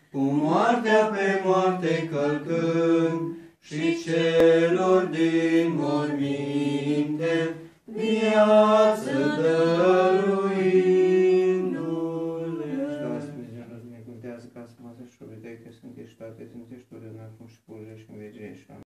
cu moartea pe moarte călcând, și celor din morminte viață dăruindu-le. Hristos, Dumnezeu, ne binecuvântează ca să mă și o vedeai că sunt ești toate, sunt ești totdeauna, acum și pururea și în vecie și